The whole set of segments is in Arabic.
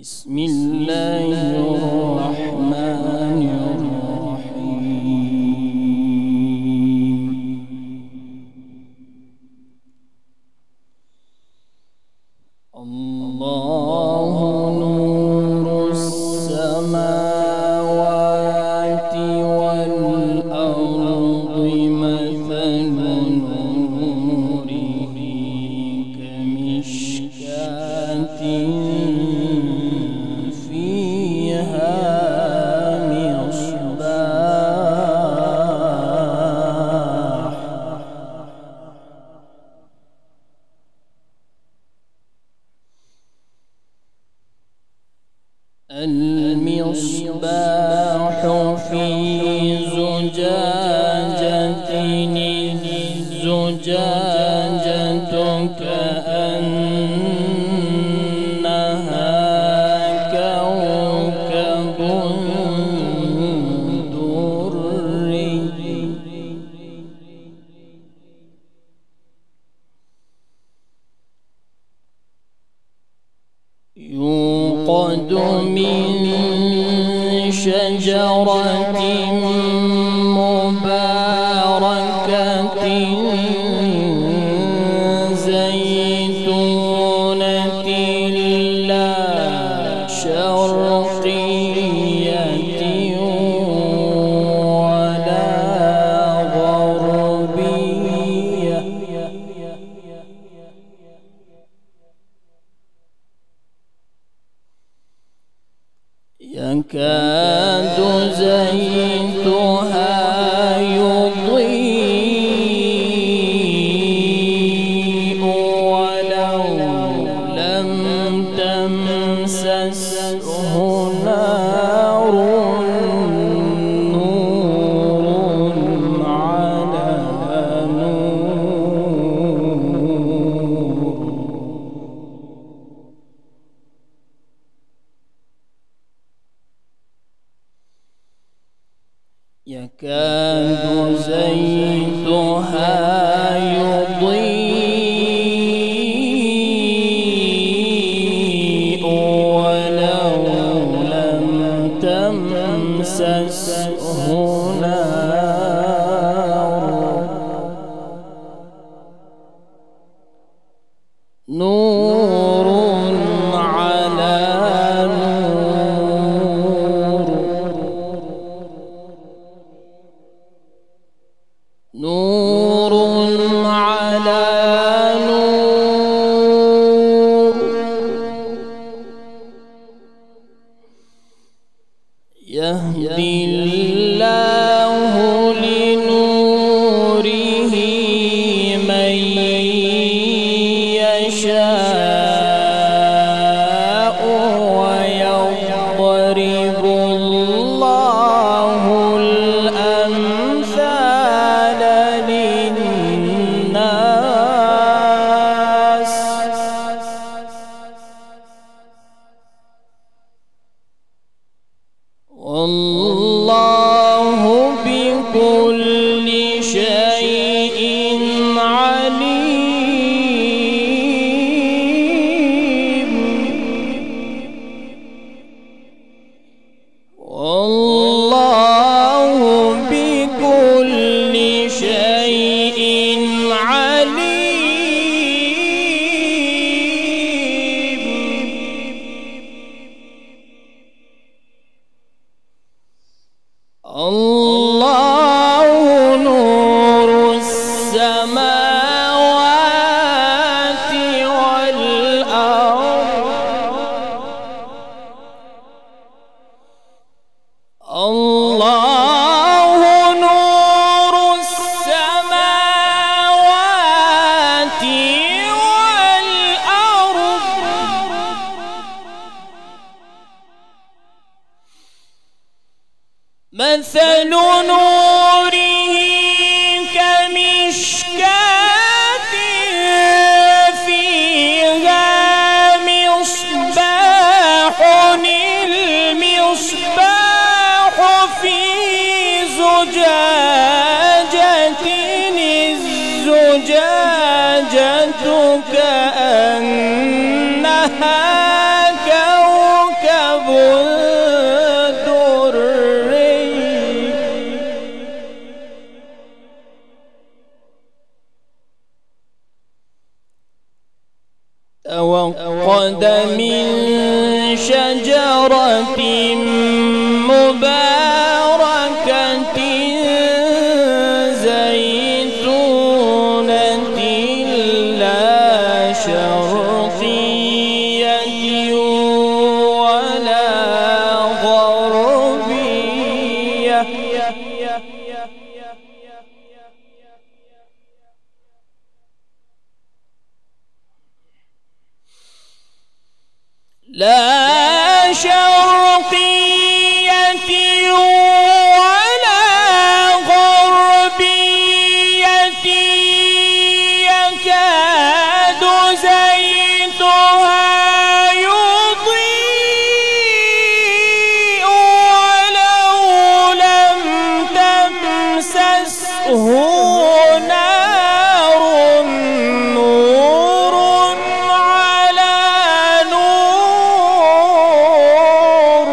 بسم الله الرحمن الرحيم. الله نور السماوات والأرض مثل نوره كمشكاة المصباح في زجاجة الزجاجة كأنها كوكب دري يوقد من شجرة مباركة زيتونة لا شرقية ولا غربية يكاد زيتها يضيء ولو لم تمسسه نار نور على نور يكاد زيتها يضيء ولو لم تمسسه نار نور على نور على نور يهدي الله لنوره من يشاء ويضرب الله الأمثال للناس والله بكل شيء عليم والله بكل شيء عليم. الله نور السماوات والأرض الله نور السماوات والأرض مثل نوره كمشكاة فيها مصباح المصباح في زجاجة الزجاجة كأنها كوكب توقد من شجرة مباركة زيتونة لا شرقية ولا غربية لا شرقية ولا غربية يكاد زيتها يضيء ولو لم تمسسه نار نور على نور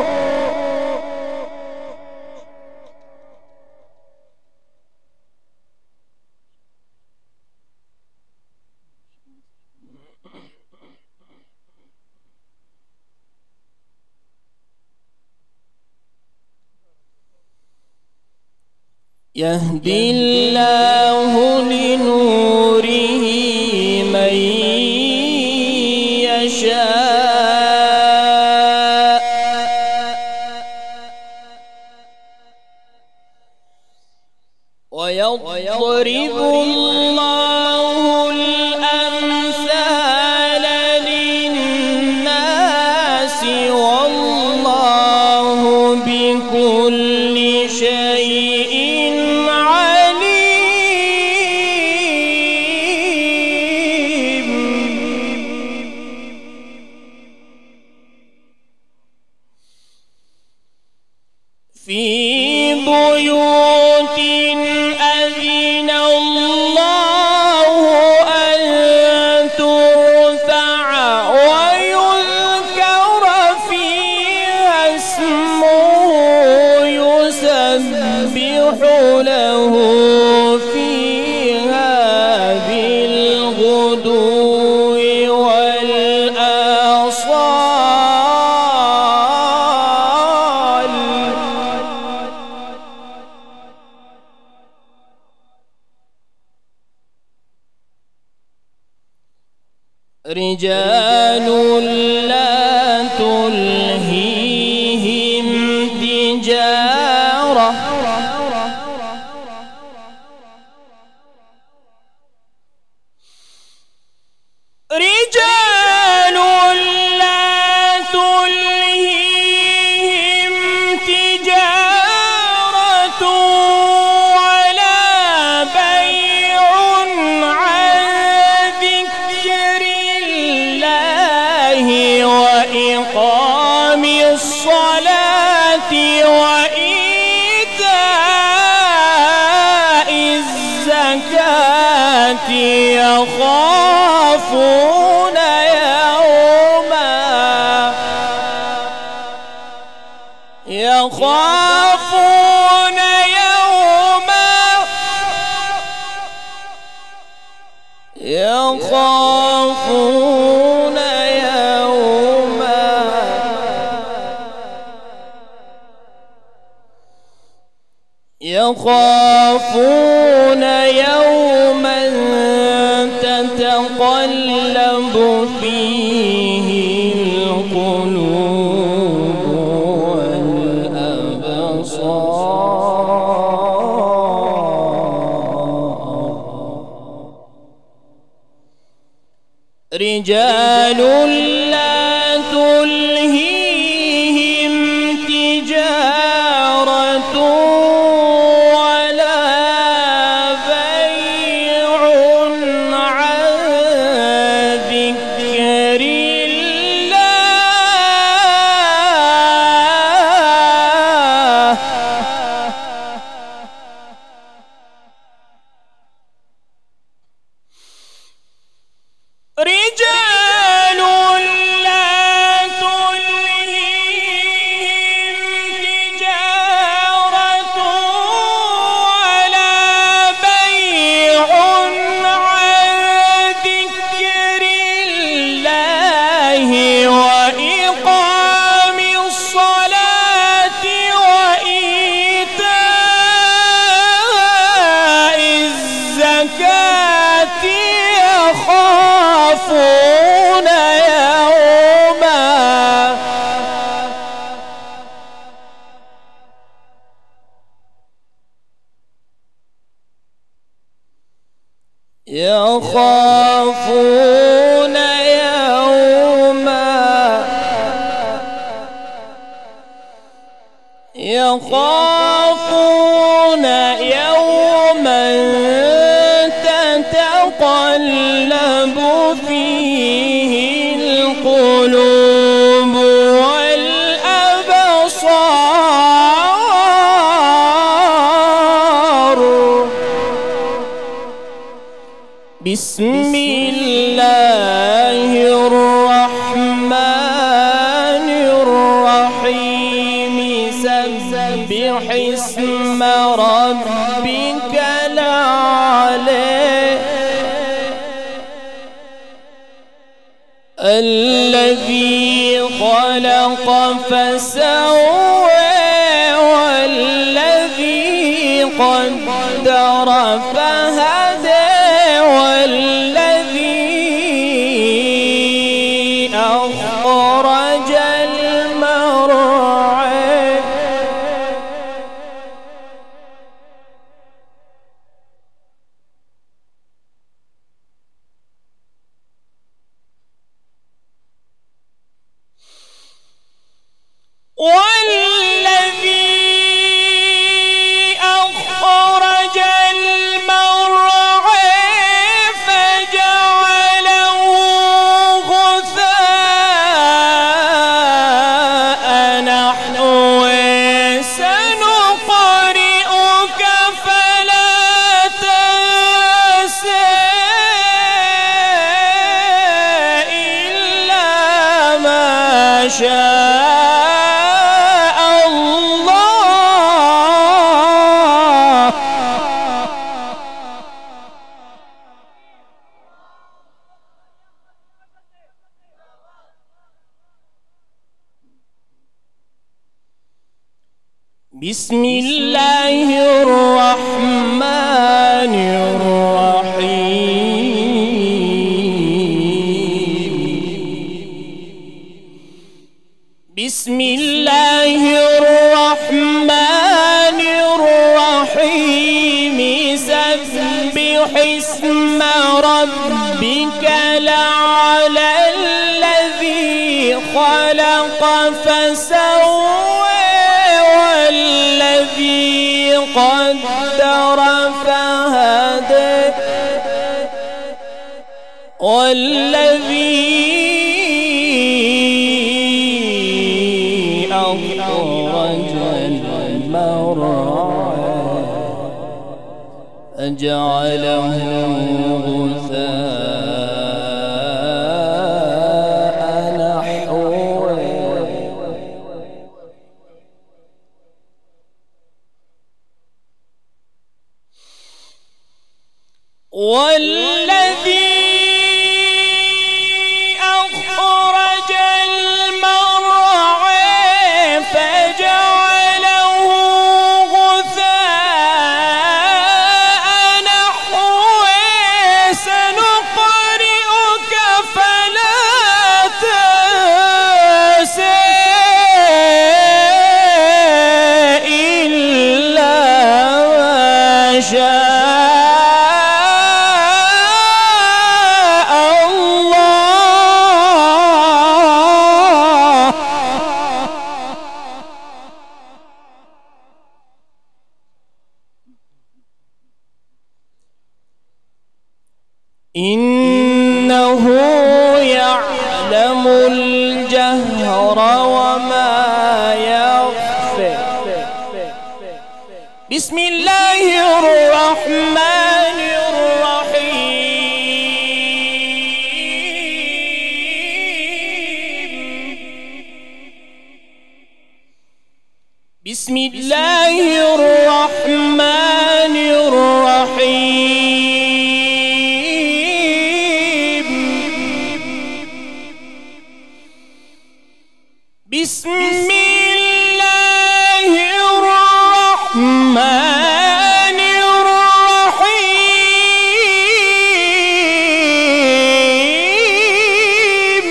يهدي الله لنوره من يشاء ويضرب الله الأمثال للناس والله بكل شيء عليم في بيوت أذن الله أن ترفع ويذكر فيها اسمه يسبح له فيها بالغدو والآصال رجال لا تلهيهم تجارة رجال لا تلهيهم تجارة ولا بيع عن ذكر الله وإقام الصلاة وإيتاء الزكاة يخافون يوما تتقلب فيه القلوب والأبصار رجال لا تلهيهم تجارة ولا بيع عن ذكر الله رجال يخافون يوما تتقلب فيه القلوب والأبصار. بسم الله الرحمن الرحيم. سبح اسم ربك الأعلى الذي خلق فسوى والذي قدر فهدى والذي أخرج المرعى. والذي أخرج المرعى فجعله غثاء نحوه. سنقرئك فلا تنسى إلا ما شاء بسم الله الرحمن الرحيم. بسم الله الرحمن الرحيم. سبح اسم ربك الأعلى الذي خلق فسوى والذي قدر فهدى والذي أخرج المرعى فجعله غثاء نحوه. والذي أخرج المرعى فجعله غثاء نحوه. سنقرئك فلا تنسى إلا ما شاء إنه يعلم الجهر وما يخفى. بسم الله الرحمن الرحيم. بسم الله الرحمن الرحيم. بسم الله الرحمن الرحيم.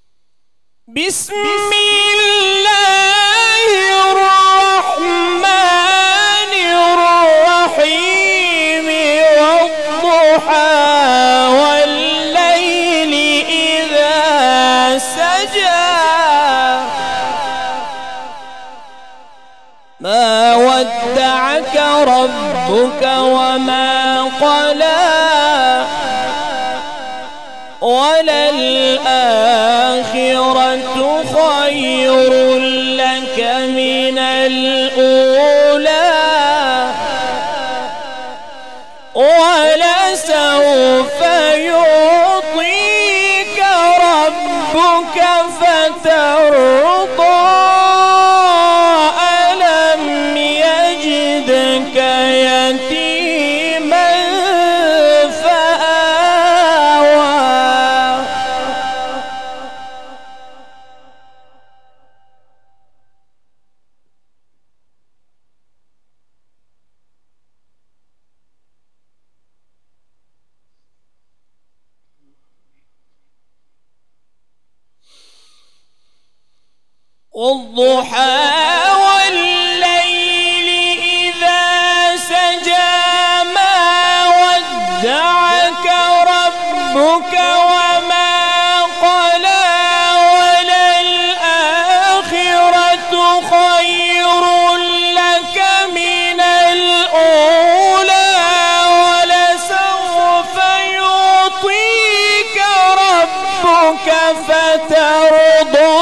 بسم الله الرحمن والضحى والليل إذا سجى ما ودعك ربك وما قلى وللآخرة خير لك من الأولى ولسوف يعطيك ربك فترضى ألم يجدك يتيما فآوى والضحى والليل إذا سجى ما ودعك ربك وما قلى وللآخرة خير لك من الأولى ولسوف يعطيك ربك فترضى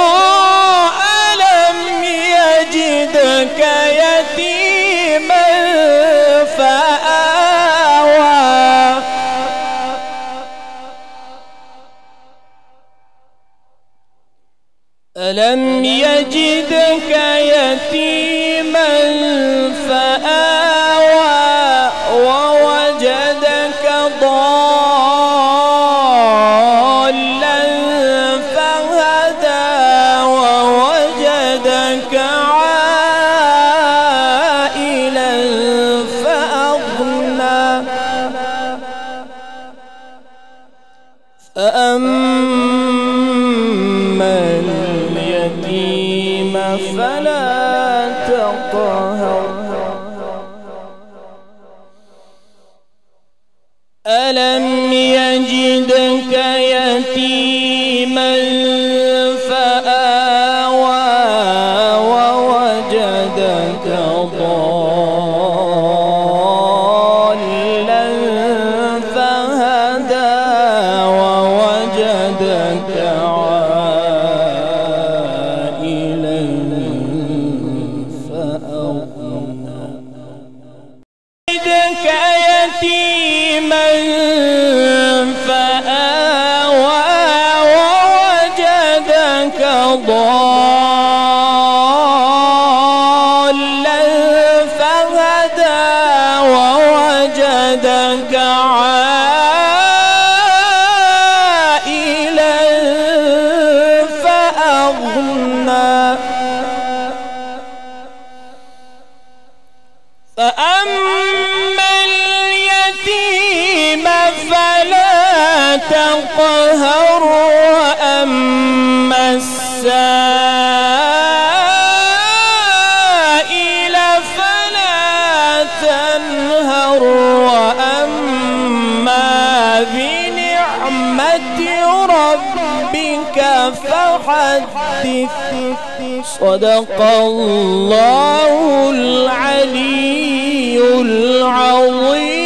يجدك يتيما فآوى ألم يجدك يتيما فآوى ووجدك ضالا فهدى ووجدك عائلا فأغنى فأما اليتيم فلا تقهر ألم يجدك يتيما فآوى ووجدك ضالا فهدى ووجدك عائلا فأغنى يجدك يتيما فآوى ووجدك ضالا فهدى ووجدك عائلا فأغنى فأما اليتيم فلا تقهر وأما السائل فلا تنهر وأما بنعمة ربك فحدث صدق الله العلي العظيم.